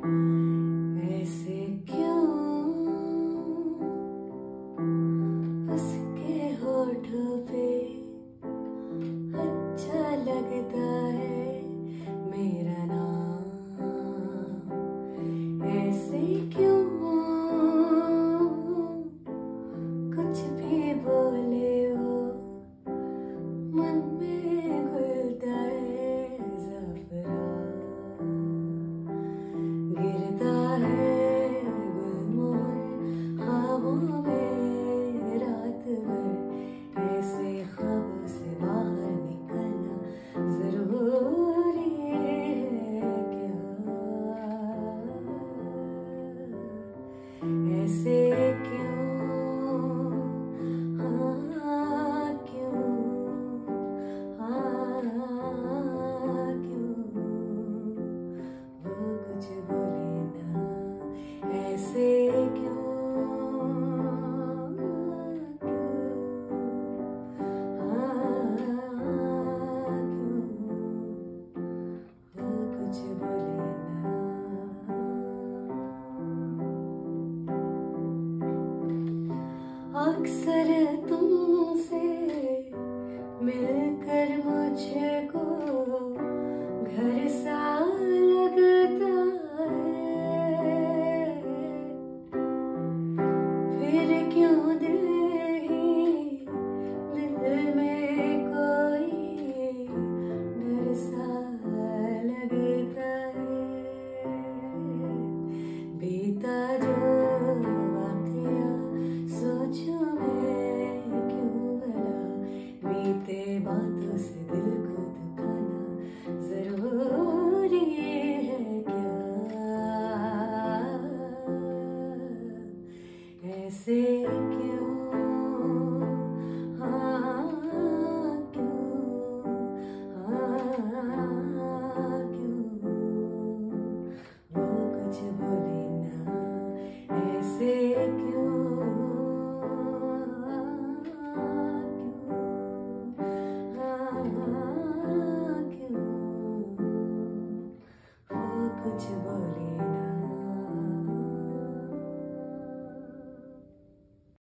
ऐसे क्यों उसके होठों पे अच्छा लगता है मेरा नाम। ऐसे क्यों कुछ भी बोले वो मन में घुलता है ज़फ़रान। गिरता है गुलमोहर ख्वाबों में रात भर। ऐसे ख्वाबों से बाहर निकलना ज़रूरी है क्या? ऐसे